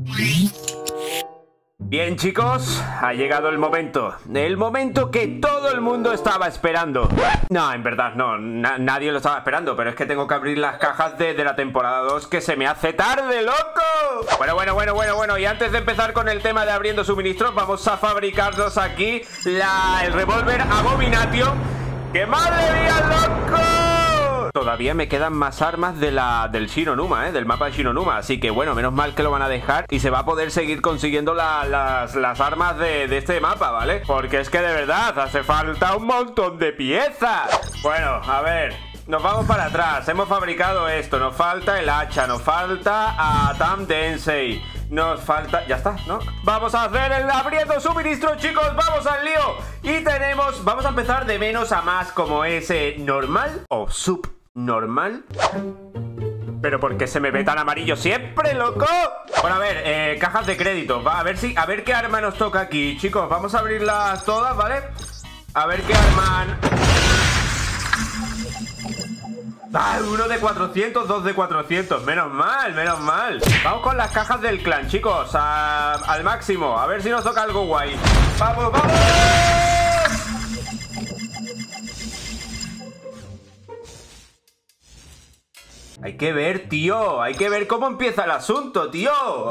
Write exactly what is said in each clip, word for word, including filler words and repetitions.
Bien, chicos, ha llegado el momento. El momento que todo el mundo estaba esperando. No, en verdad no, na nadie lo estaba esperando. Pero es que tengo que abrir las cajas de, de la temporada dos, que se me hace tarde, loco. Bueno, bueno, bueno, bueno, bueno. Y antes de empezar con el tema de abriendo suministros, vamos a fabricarnos aquí la, el revólver Abomination. ¡Qué madre mía, loco! Todavía me quedan más armas de la, del Shinonuma, ¿eh? Del mapa de Shinonuma. Así que bueno, menos mal que lo van a dejar y se va a poder seguir consiguiendo la, las, las armas de, de este mapa, ¿vale? Porque es que de verdad hace falta un montón de piezas. Bueno, a ver, nos vamos para atrás. Hemos fabricado esto. Nos falta el hacha, nos falta a Tam Densei. Nos falta... Ya está, ¿no? Vamos a hacer el abriendo suministros, chicos. Vamos al lío. Y tenemos... Vamos a empezar de menos a más, como ese normal o subnormal. Pero ¿por qué se me ve tan amarillo siempre, loco? Bueno, a ver, eh, cajas de crédito. Va, a ver si... A ver qué arma nos toca aquí, chicos. Vamos a abrirlas todas, ¿vale? A ver qué arma... Ah, uno de cuatrocientos, dos de cuatrocientos. Menos mal, menos mal. Vamos con las cajas del clan, chicos, a, al máximo. A ver si nos toca algo guay. ¡Vamos, vamos! Hay que ver, tío. Hay que ver cómo empieza el asunto, tío.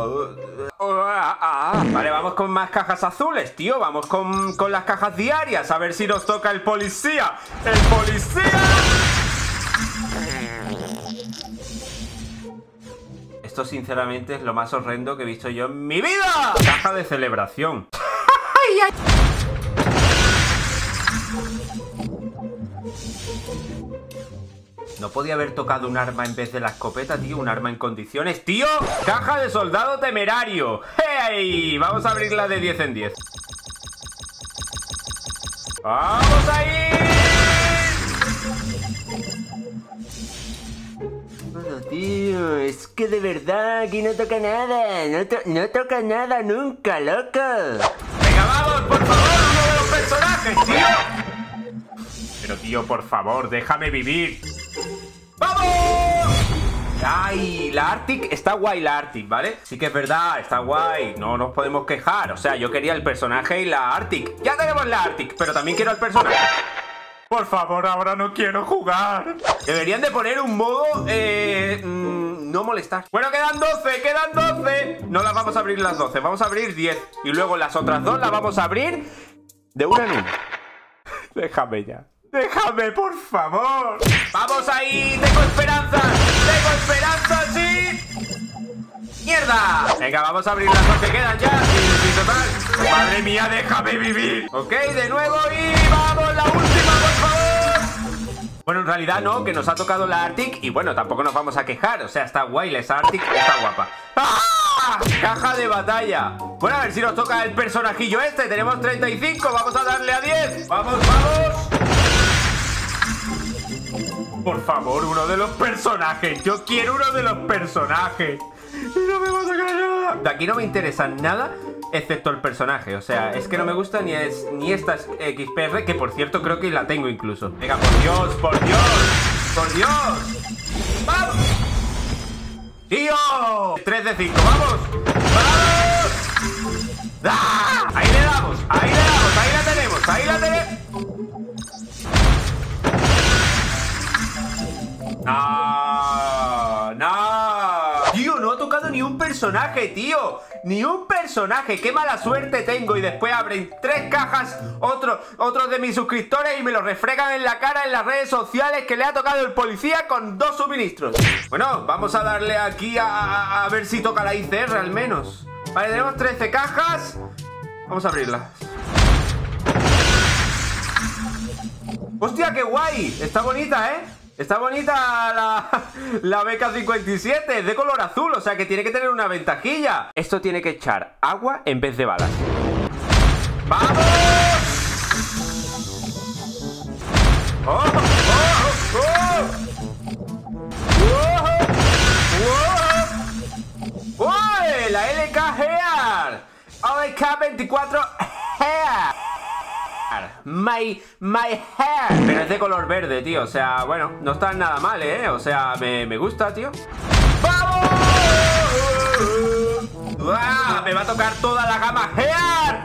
Vale, vamos con más cajas azules, tío. Vamos con, con las cajas diarias. A ver si nos toca el policía. ¡El policía! Esto sinceramente es lo más horrendo que he visto yo en mi vida. Caja de celebración. No podía haber tocado un arma en vez de la escopeta, tío. Un arma en condiciones, tío. Caja de soldado temerario. ¡Hey! Vamos a abrirla de diez en diez. ¡Vamos ahí! Tío, es que de verdad aquí no toca nada. No, to no toca nada nunca, loco. Venga, vamos, por favor, uno de los personajes, tío. Pero, tío, por favor, déjame vivir. ¡Vamos! Ay, la Arctic, está guay la Arctic, ¿vale? Sí que es verdad, está guay, no nos podemos quejar. O sea, yo quería el personaje y la Arctic. Ya tenemos la Arctic, pero también quiero el personaje. Por favor, ahora no quiero jugar. Deberían de poner un modo eh, mmm, no molestar. Bueno, quedan doce, quedan doce. No las vamos a abrir las doce, vamos a abrir diez. Y luego las otras dos las vamos a abrir de una en una. Déjame ya. Déjame, por favor. Vamos ahí, tengo esperanza. Tengo esperanza, sí. ¡Mierda! Venga, vamos a abrir las dos que quedan ya. Sí, sí, total. Madre mía, déjame vivir. Ok, de nuevo y vamos, la última, por favor. Bueno, en realidad no, que nos ha tocado la Arctic. Y bueno, tampoco nos vamos a quejar. O sea, está guay, esa Arctic está guapa. ¡Ah! Caja de batalla. Bueno, a ver si nos toca el personajillo este. Tenemos treinta y cinco, vamos a darle a diez. Vamos, vamos. Por favor, uno de los personajes. Yo quiero uno de los personajes. Y no me va a sacar nada. De aquí no me interesa nada, excepto el personaje. O sea, es que no me gusta ni, es, ni esta X P R, que por cierto creo que la tengo incluso. Venga, por Dios, por Dios, por Dios. ¡Vamos! ¡Tío! tres de cinco, ¡vamos! ¡Vamos! ¡Ah! Ahí le damos, ahí le damos, ahí la tenemos, ahí la tenemos. No, no. Tío, no ha tocado ni un personaje, tío. Ni un personaje. Qué mala suerte tengo. Y después abren tres cajas otro, otros de mis suscriptores y me lo refregan en la cara en las redes sociales que le ha tocado el policía con dos suministros. Bueno, vamos a darle aquí a, a, a ver si toca la I C R al menos. Vale, tenemos trece cajas. Vamos a abrirlas. ¡Hostia, qué guay! Está bonita, ¿eh? Está bonita la, la B K cincuenta y siete, es de color azul, o sea que tiene que tener una ventajilla. Esto tiene que echar agua en vez de balas. ¡Vamos! ¡Oh! ¡Oh! ¡Oh! ¡Oh! ¡Oh! La L K Gear. L K veinticuatro Gear. My, my hair. Pero es de color verde, tío. O sea, bueno, no está nada mal, ¿eh? O sea, me, me gusta, tío. ¡Vamos! me va a tocar toda la gama Gear.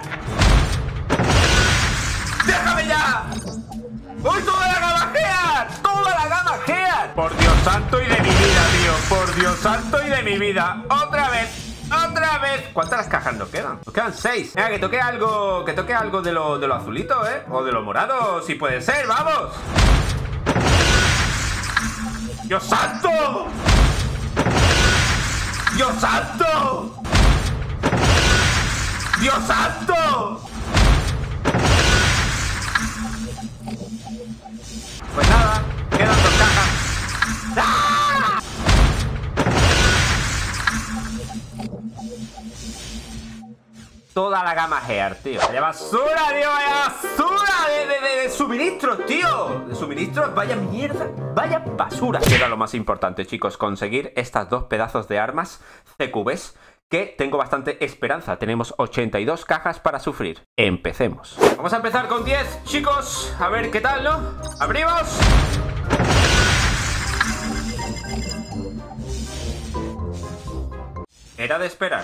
¡Déjame ya! ¡Uy, toda la gama Gear! ¡Toda la gama Gear! Por Dios santo y de mi vida, tío. Por Dios santo y de mi vida. Otra vez. ¡Otra vez! ¿Cuántas cajas nos quedan? Nos quedan seis. Venga, que toque algo. Que toque algo de lo, de lo azulito, ¿eh? O de lo morado, si puede ser. ¡Vamos! ¡Dios santo! ¡Dios santo! ¡Dios santo! Pues nada, quedan dos cajas. ¡Ah! Toda la gama Gear, tío. Vaya basura, tío, vaya basura de, de, de, de suministros, tío. De suministros, vaya mierda, vaya basura. Y era lo más importante, chicos, conseguir estas dos pedazos de armas C Q Bs, que tengo bastante esperanza. Tenemos ochenta y dos cajas para sufrir. Empecemos. Vamos a empezar con diez, chicos. A ver qué tal, ¿no? ¡Abrimos! Era de esperar.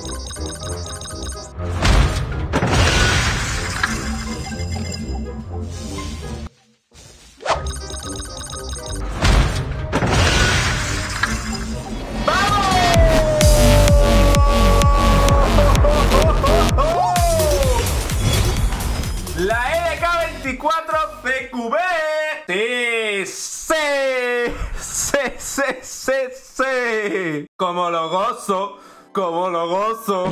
La L K veinticuatro C Q B. Sí, sí, sí, sí, sí, sí. Como lo gozo, como lo gozo.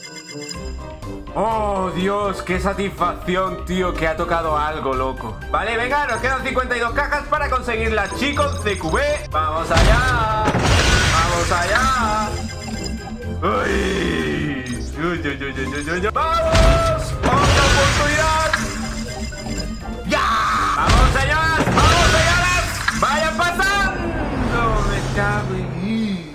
Oh, Dios, qué satisfacción, tío, que ha tocado algo, loco. Vale, venga, nos quedan cincuenta y dos cajas para conseguir la Chico C Q B. Vamos allá, vamos allá. Uy, uy, uy, uy, uy, uy, uy. ¡Vamos! ¡Otra oportunidad! ¡Ya! ¡Vamos, señoras! ¡Vamos, señoras! ¡Vayan pasando! Me cago en...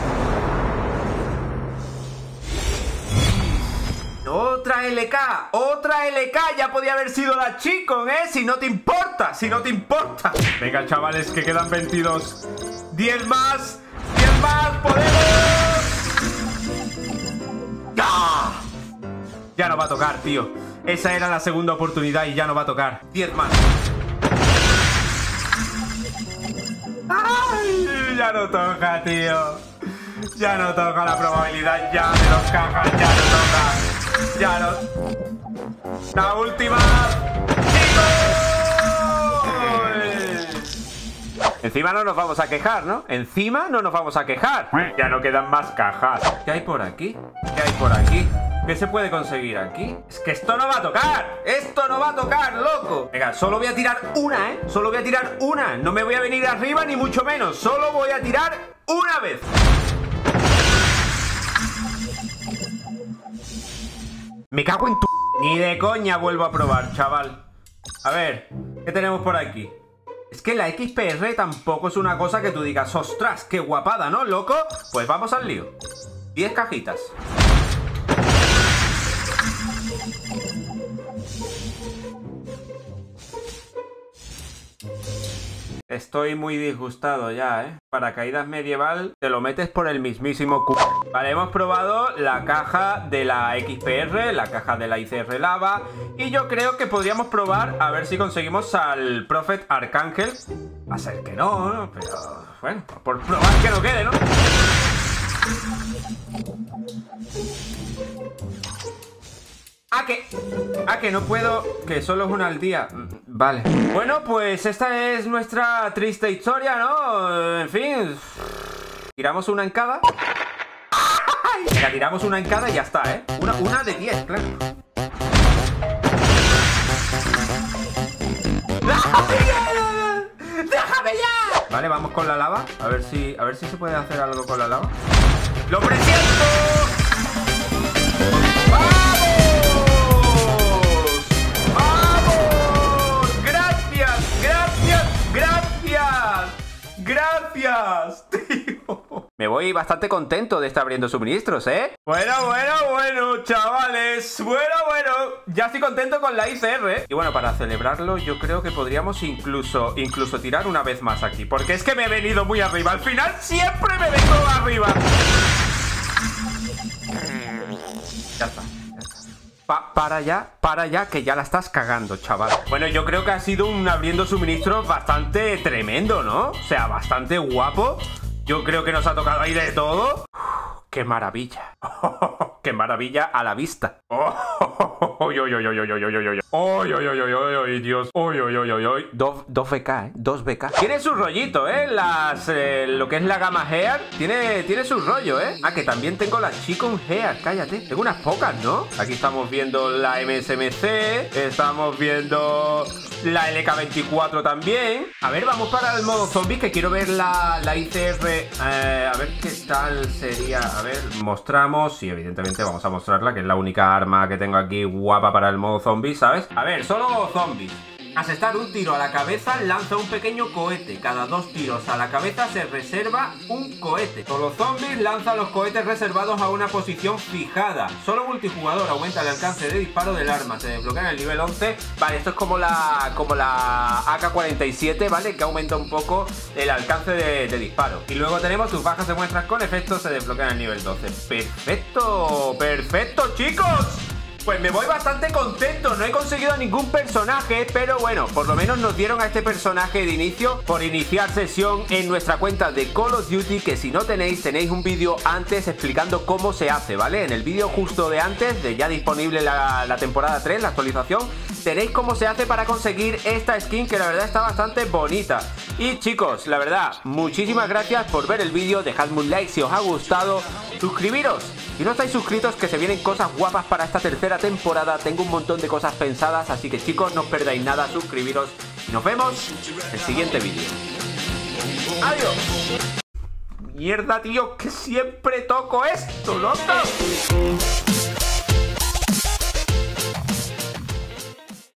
Otra L K, otra L K. Ya podía haber sido la Chico, ¿eh? Si no te importa, si no te importa. Venga, chavales, que quedan veintidós. diez más, diez más, podemos. ¡Ah! Ya no va a tocar, tío. Esa era la segunda oportunidad y ya no va a tocar. diez más. ¡Ay! Ya no toca, tío. Ya no toca la probabilidad ya de dos cajas. Ya no toca. Ya no. La última. Encima no nos vamos a quejar, ¿no? Encima no nos vamos a quejar. Ya no quedan más cajas. ¿Qué hay por aquí? ¿Qué hay por aquí? ¿Qué se puede conseguir aquí? Es que esto no va a tocar. Esto no va a tocar, loco. Venga, solo voy a tirar una, ¿eh? Solo voy a tirar una. No me voy a venir arriba ni mucho menos. Solo voy a tirar una vez. Me cago en tu... Ni de coña vuelvo a probar, chaval. A ver, ¿qué tenemos por aquí? Es que la X P R tampoco es una cosa que tú digas, ostras, qué guapada, ¿no, loco? Pues vamos al lío. diez cajitas. Estoy muy disgustado ya, ¿eh? Paracaídas medieval, te lo metes por el mismísimo cu... Vale, hemos probado la caja de la X P R, la caja de la I C R Lava, y yo creo que podríamos probar a ver si conseguimos al Prophet Arcángel. Va a ser que no, ¿no? Pero bueno, por probar que no quede, ¿no? Ah, que... Ah, que no puedo... Que solo es una al día. Vale. Bueno, pues esta es nuestra triste historia, ¿no? En fin... Tiramos una en cada. Venga, tiramos una en cada y ya está, ¿eh? Una, una de diez, claro. ¡Déjame ya! Vale, vamos con la lava. A ver si... A ver si se puede hacer algo con la lava. ¡Lo presiento! ¡Gracias, tío! Me voy bastante contento de estar abriendo suministros, ¿eh? Bueno, bueno, bueno, chavales. Bueno, bueno. Ya estoy contento con la I C R. Y bueno, para celebrarlo yo creo que podríamos incluso, incluso tirar una vez más aquí. Porque es que me he venido muy arriba. Al final siempre me vengo arriba. Ya está. Pa para ya, para ya, que ya la estás cagando, chaval. Bueno, yo creo que ha sido un abriendo suministros bastante tremendo, ¿no? O sea, bastante guapo. Yo creo que nos ha tocado ahí de todo. Uf, ¡qué maravilla! Oh, ¡qué maravilla a la vista! Oh, ¡Oy, oy, oy, oy, oy, oy, oy, oy! ¡Oy, oy, oy, oy, oy, oy, Dios! ¡Oy, oy, oy, oy, oy! Dos, dos B K, ¿eh? Dos B K. Tiene su rollito, ¿eh? Las, eh, lo que es la gama Hair tiene, tiene su rollo, ¿eh? Ah, que también tengo la Chicon Hair, cállate. Tengo unas pocas, ¿no? Aquí estamos viendo la M S M C. Estamos viendo la L K veinticuatro también. A ver, vamos para el modo zombies, que quiero ver la, la I C F. Eh, a ver qué tal sería. A ver, mostramos. Sí, evidentemente vamos a mostrarla, que es la única arma que tengo aquí guapa para el modo zombies, ¿sabes? A ver, solo zombies. Asestar un tiro a la cabeza lanza un pequeño cohete. Cada dos tiros a la cabeza se reserva un cohete. Solo zombies lanza los cohetes reservados a una posición fijada. Solo multijugador aumenta el alcance de disparo del arma. Se desbloquea en el nivel once. Vale, esto es como la como la A K cuarenta y siete, ¿vale? Que aumenta un poco el alcance de, de disparo. Y luego tenemos tus bajas se muestran con efectos. Se desbloquean en el nivel doce. ¡Perfecto! ¡Perfecto, chicos! Pues me voy bastante contento, no he conseguido ningún personaje, pero bueno, por lo menos nos dieron a este personaje de inicio por iniciar sesión en nuestra cuenta de Call of Duty, que si no tenéis, tenéis un vídeo antes explicando cómo se hace, ¿vale? En el vídeo justo de antes, de ya disponible la, la temporada tres, la actualización, tenéis cómo se hace para conseguir esta skin, que la verdad está bastante bonita. Y chicos, la verdad, muchísimas gracias por ver el vídeo, dejadme un like si os ha gustado, suscribiros. Si no estáis suscritos, que se vienen cosas guapas para esta tercera temporada. Tengo un montón de cosas pensadas, así que chicos, no os perdáis nada, suscribiros. Y nos vemos en el siguiente vídeo. ¡Adiós! Mierda, tío, que siempre toco esto, loco.